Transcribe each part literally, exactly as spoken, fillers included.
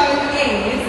is...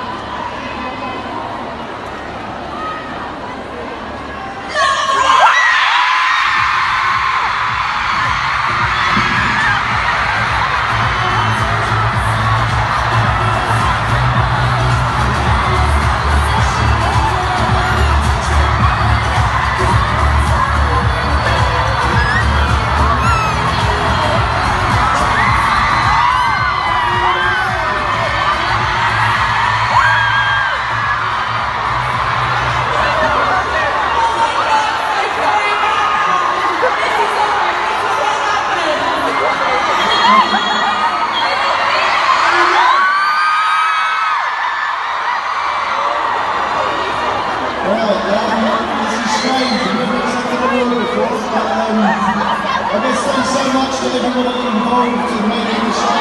I guess thanks so much to everybody involved in making the show.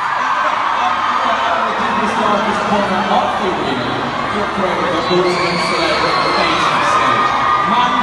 Corner of the winner, your prayer, the